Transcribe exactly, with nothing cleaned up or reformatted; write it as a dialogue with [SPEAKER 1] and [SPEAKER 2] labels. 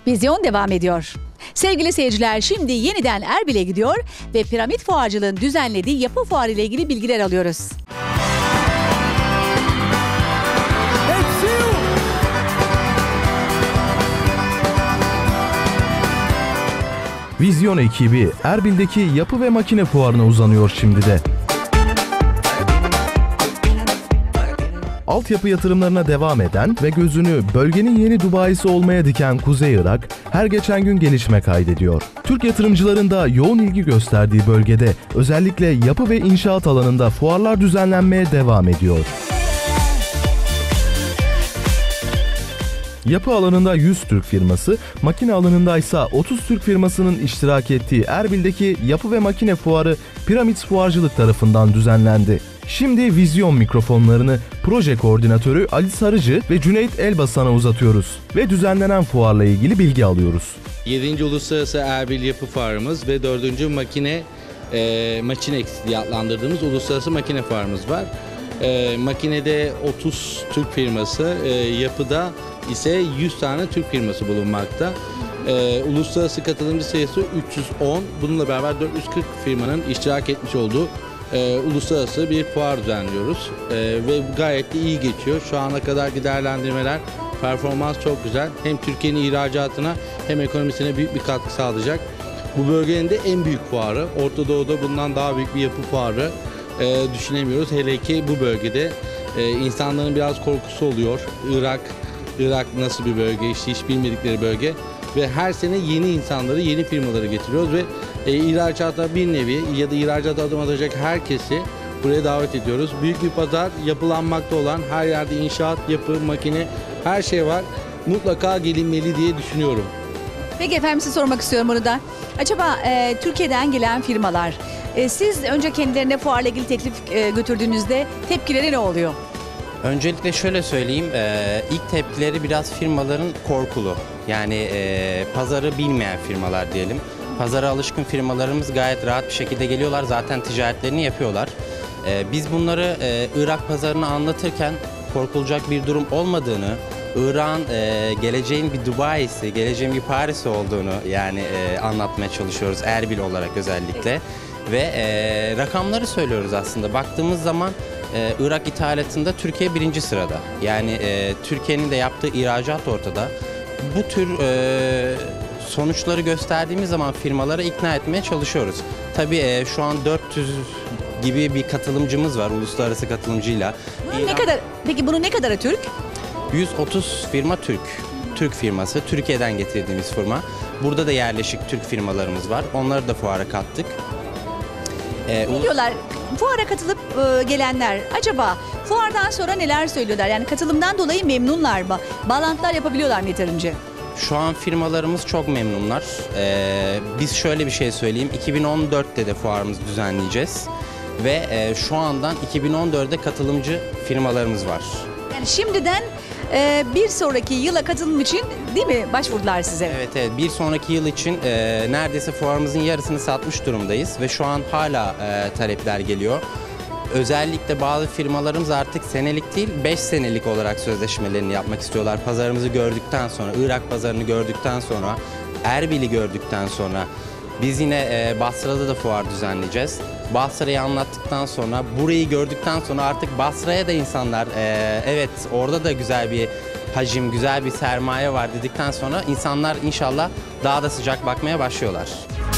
[SPEAKER 1] Vizyon devam ediyor. Sevgili seyirciler, şimdi yeniden Erbil'e gidiyor ve Piramit Fuarcılığın düzenlediği yapı fuarı ile ilgili bilgiler alıyoruz.
[SPEAKER 2] Vizyon ekibi Erbil'deki yapı ve makine fuarına uzanıyor şimdi de. Altyapı yatırımlarına devam eden ve gözünü bölgenin yeni Dubai'si olmaya diken Kuzey Irak, her geçen gün gelişme kaydediyor. Türk yatırımcıların da yoğun ilgi gösterdiği bölgede özellikle yapı ve inşaat alanında fuarlar düzenlenmeye devam ediyor. Yapı alanında yüz Türk firması, makine alanında ise otuz Türk firmasının iştirak ettiği Erbil'deki yapı ve makine fuarı Piramit Fuarcılık tarafından düzenlendi. Şimdi vizyon mikrofonlarını proje koordinatörü Ali Sarıcı ve Cüneyt Elbasan'a uzatıyoruz ve düzenlenen fuarla ilgili bilgi alıyoruz.
[SPEAKER 3] yedinci Uluslararası Erbil Yapı Fuarımız ve dördüncü Makine e, Machinex diye adlandırdığımız Uluslararası Makine Fuarımız var. E, makinede otuz Türk firması, e, yapıda ise yüz tane Türk firması bulunmakta. E, uluslararası katılımcı sayısı üç yüz on, bununla beraber dört yüz kırk firmanın iştirak etmiş olduğu e, uluslararası bir fuar düzenliyoruz. E, ve gayet de iyi geçiyor. Şu ana kadarki değerlendirmeler, performans çok güzel. Hem Türkiye'nin ihracatına hem ekonomisine büyük bir katkı sağlayacak. Bu bölgenin de en büyük fuarı. Orta Doğu'da bundan daha büyük bir yapı fuarı e, düşünemiyoruz. Hele ki bu bölgede e, insanların biraz korkusu oluyor. Irak, Irak nasıl bir bölge, işte hiç bilmedikleri bölge. Ve her sene yeni insanları, yeni firmaları getiriyoruz ve e, ihracata bir nevi ya da ihracata adım atacak herkesi buraya davet ediyoruz. Büyük bir pazar, yapılanmakta olan, her yerde inşaat, yapı, makine, her şey var. Mutlaka gelinmeli diye düşünüyorum.
[SPEAKER 1] Peki efendim, size sormak istiyorum bunu da. Acaba e, Türkiye'den gelen firmalar, e, siz önce kendilerine fuarla ilgili teklif e, götürdüğünüzde tepkileri ne oluyor?
[SPEAKER 4] Öncelikle şöyle söyleyeyim, e, ilk tepkileri biraz firmaların korkulu. Yani e, pazarı bilmeyen firmalar diyelim. Pazara alışkın firmalarımız gayet rahat bir şekilde geliyorlar, zaten ticaretlerini yapıyorlar. E, biz bunları e, Irak pazarını anlatırken korkulacak bir durum olmadığını, Irak'ın e, geleceğin bir Dubai'si, geleceğin bir Paris'i olduğunu yani e, anlatmaya çalışıyoruz, Erbil olarak özellikle. Ve e, rakamları söylüyoruz aslında. Baktığımız zaman e, Irak ithalatında Türkiye birinci sırada. Yani e, Türkiye'nin de yaptığı ihracat ortada. Bu tür e, sonuçları gösterdiğimiz zaman firmaları ikna etmeye çalışıyoruz. Tabii e, şu an dört yüz gibi bir katılımcımız var, uluslararası katılımcıyla.
[SPEAKER 1] Bunun ne kadar, peki bunu ne kadarı Türk?
[SPEAKER 4] yüz otuz firma Türk. Türk firması, Türkiye'den getirdiğimiz firma. Burada da yerleşik Türk firmalarımız var. Onları da fuara kattık.
[SPEAKER 1] Ee, ne diyorlar? Fuara katılıp e, gelenler acaba fuardan sonra neler söylüyorlar? Yani katılımdan dolayı memnunlar mı? Bağlantılar yapabiliyorlar mı yeterince?
[SPEAKER 4] Şu an firmalarımız çok memnunlar. Ee, biz şöyle bir şey söyleyeyim. iki bin on dörtte de fuarımızı düzenleyeceğiz. Ve e, şu andan iki bin on dörde katılımcı firmalarımız var.
[SPEAKER 1] Yani şimdiden e, bir sonraki yıla katılım için değil mi başvurdular size?
[SPEAKER 4] Evet, evet. Bir sonraki yıl için e, neredeyse fuarımızın yarısını satmış durumdayız. Ve şu an hala e, talepler geliyor. Özellikle bazı firmalarımız artık senelik değil, beş senelik olarak sözleşmelerini yapmak istiyorlar. Pazarımızı gördükten sonra, Irak pazarını gördükten sonra, Erbil'i gördükten sonra. Biz yine e, Basra'da da fuar düzenleyeceğiz. Basra'yı anlattıktan sonra, burayı gördükten sonra artık Basra'ya da insanlar, e, evet orada da güzel bir hacim, güzel bir sermaye var dedikten sonra insanlar inşallah daha da sıcak bakmaya başlıyorlar.